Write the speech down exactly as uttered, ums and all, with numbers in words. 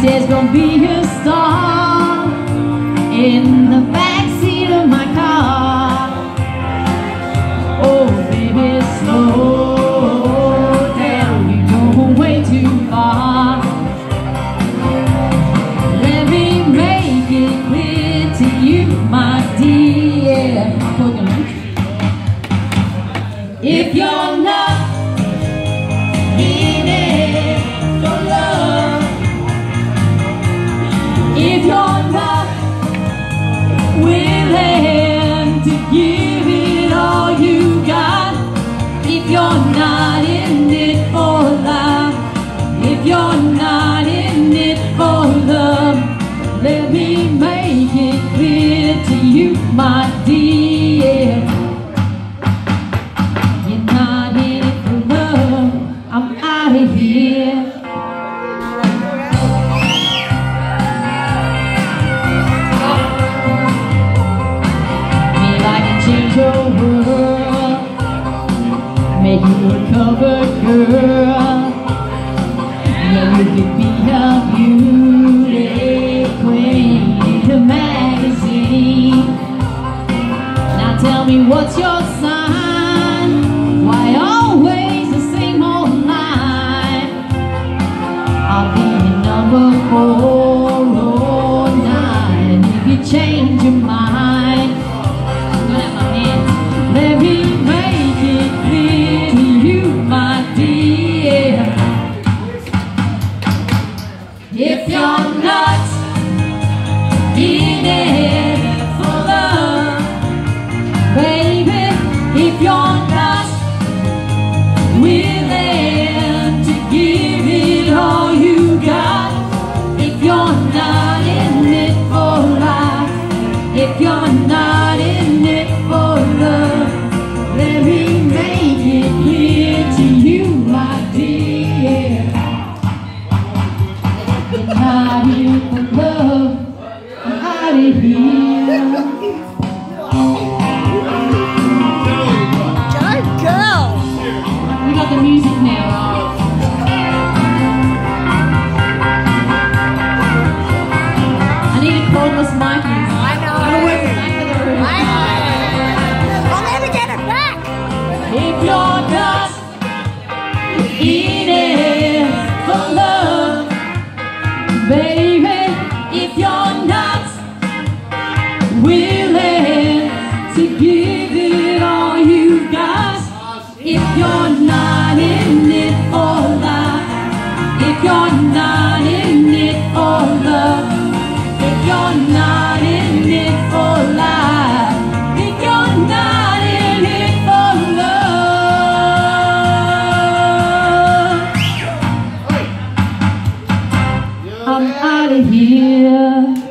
There's gonna be a star in the backseat of my car. Oh, baby, slow down, you're going way too far. Let me make it clear to you, my dear. If you're not in it for love, if you're not willing to give it all you got, if you're not in it for life, if you're not in it for love, let me make it clear to you, my dear. You're not in it for love, I'm out of here. Your world, make you a cover girl. Yeah, you could be a beauty queen in a magazine. Now tell me, what's your sign? Why always the same old line? I'll be your number four oh nine if you change your mind. Let me make it clear to you, my dear. If you're not in it for love, baby, if you're not willing to give it all you got, if you're not in it for life, if you're not in it for love, let me make it clear to you, my dear. You're not here for love, I'm out of here. Good girl. We got the music now. I need a cordless mic. I know. I'm working back to the room. I know. I'll never get it back. If you're not in it for love, baby, if you're not willing to give it all you got, if you're not in it for life, if you're not in it for love, if you're not in it for life, if you're not in it for love, I'm out of here.